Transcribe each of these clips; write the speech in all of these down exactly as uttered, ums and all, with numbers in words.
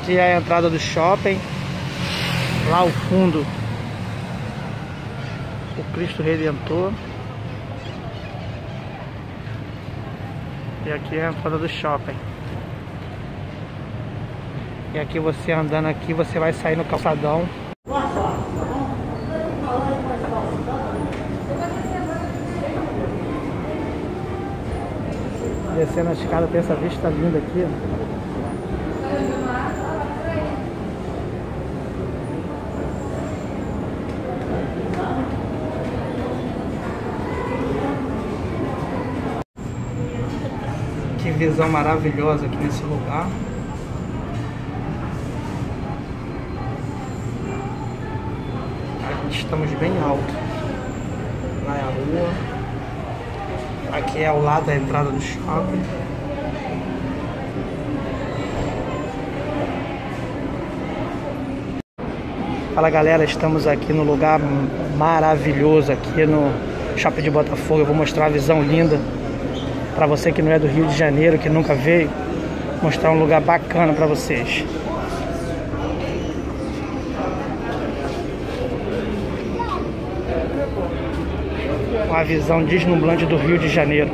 Aqui é a entrada do shopping. Lá ao fundo, o Cristo Redentor. E aqui é a entrada do shopping. E aqui você andando aqui, você vai sair no calçadão. Descendo a escada, tem essa vista linda aqui, ó. Que visão maravilhosa aqui nesse lugar. Estamos bem alto. Lá é a rua. Aqui é ao lado da entrada do shopping. Fala galera, estamos aqui no lugar maravilhoso aqui no Shopping de Botafogo. Eu vou mostrar a visão linda para você que não é do Rio de Janeiro, que nunca veio. Mostrar um lugar bacana para vocês. Uma visão deslumbrante do Rio de Janeiro.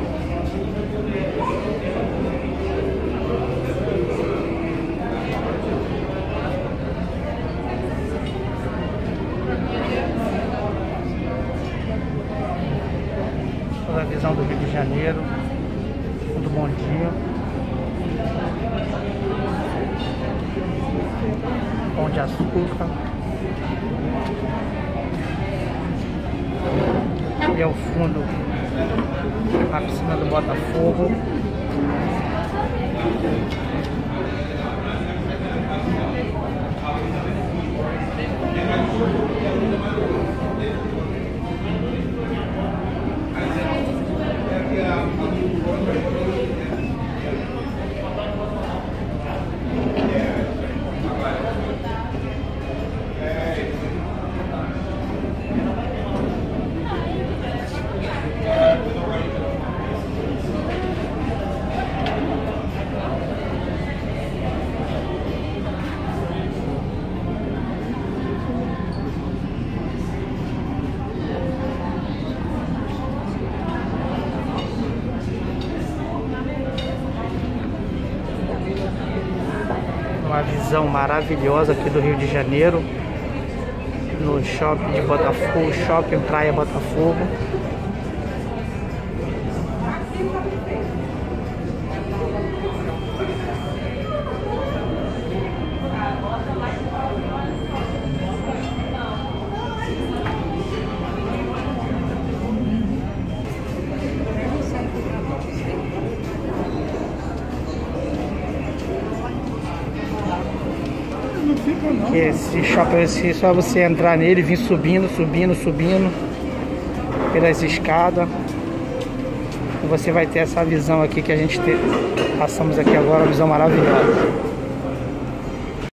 Toda a visão do Rio de Janeiro. Muito bom dia. Pão de açúcar. E ao fundo a piscina do Botafogo. Uma visão maravilhosa aqui do Rio de Janeiro, no shopping de Botafogo, shopping Praia Botafogo. Que esse shopping, esse, só você entrar nele, vir subindo, subindo, subindo pelas escadas, e você vai ter essa visão aqui que a gente te, passamos aqui agora, uma visão maravilhosa.